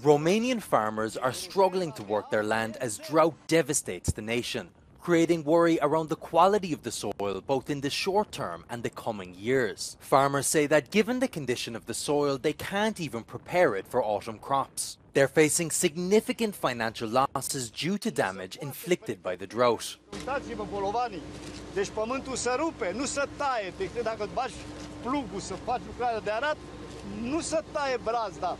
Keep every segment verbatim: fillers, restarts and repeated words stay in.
Romanian farmers are struggling to work their land as drought devastates the nation, creating worry around the quality of the soil both in the short term and the coming years. Farmers say that given the condition of the soil, they can't even prepare it for autumn crops. They're facing significant financial losses due to damage inflicted by the drought. Uitați-vă bolovanii, deci pământul se rupe, nu se taie, decât dacă bagi plugul să faci lucrarea de arat, nu se taie brazda.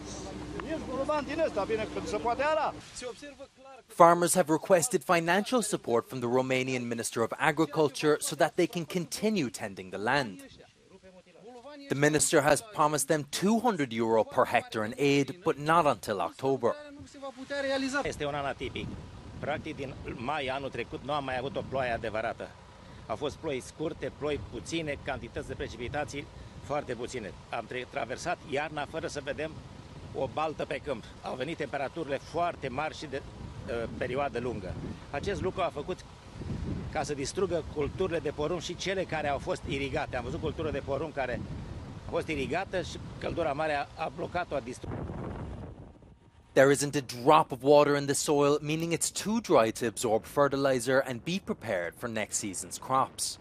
Farmers have requested financial support from the Romanian Minister of Agriculture so that they can continue tending the land. The minister has promised them two hundred euro per hectare in aid, but not until October. Este un an atipic. Practic, din mai anul trecut nu am mai avut o ploaie adevărată. Au fost ploi scurte, ploi puține, cantități de precipitații foarte puține. Am traversat iarna fără să vedem o baltă pe câmp. Au venit temperaturile foarte mari și de uh, perioadă lungă. Acest lucru a făcut ca să distrugă culturile de porumb și cele care au fost irigate. Am văzut cultură de porumb care a fost irigată și căldura mare a, a blocat-o, a distrus. There isn't a drop of water in the soil, meaning it's too dry to absorb fertilizer and be prepared for next season's crops.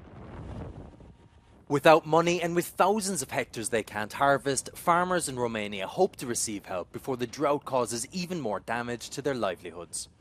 Without money and with thousands of hectares they can't harvest, farmers in Romania hope to receive help before the drought causes even more damage to their livelihoods.